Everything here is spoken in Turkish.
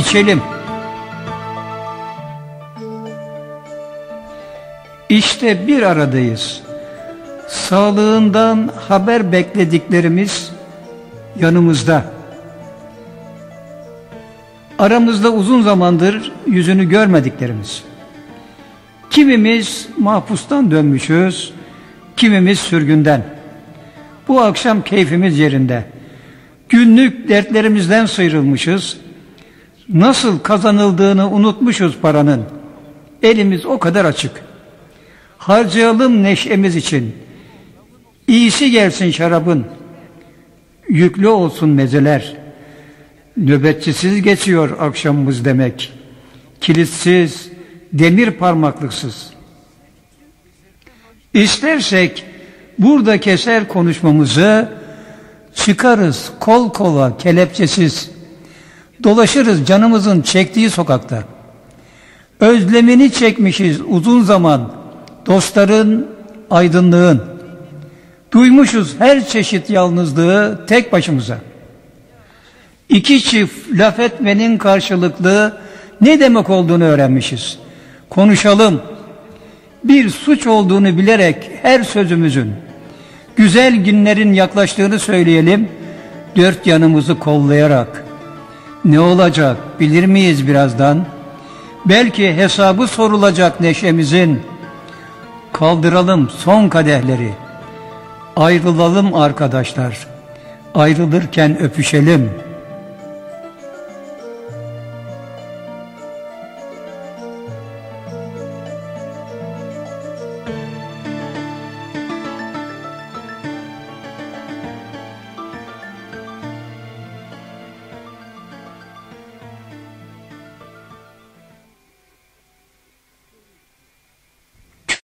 içelim. İşte bir aradayız. Sağlığından haber beklediklerimiz yanımızda. Aramızda uzun zamandır yüzünü görmediklerimiz. Kimimiz mahpustan dönmüşüz, kimimiz sürgünden. Bu akşam keyfimiz yerinde. Günlük dertlerimizden sıyrılmışız. Nasıl kazanıldığını unutmuşuz paranın. Elimiz o kadar açık. Harcayalım neşemiz için. İyisi gelsin şarabın. Yüklü olsun mezeler. Nöbetçisiz geçiyor akşamımız demek. Kilitsiz, demir parmaklıksız. İstersek burada keser konuşmamızı, çıkarız kol kola kelepçesiz. Dolaşırız canımızın çektiği sokakta. Özlemini çekmişiz uzun zaman dostların, aydınlığın. Duymuşuz her çeşit yalnızlığı tek başımıza. İki çift laf etmenin karşılıklı ne demek olduğunu öğrenmişiz. Konuşalım. Bir suç olduğunu bilerek her sözümüzün, güzel günlerin yaklaştığını söyleyelim, dört yanımızı kollayarak. Ne olacak bilir miyiz birazdan? Belki hesabı sorulacak neşemizin. Kaldıralım son kadehleri. Ayrılalım arkadaşlar. Ayrılırken öpüşelim.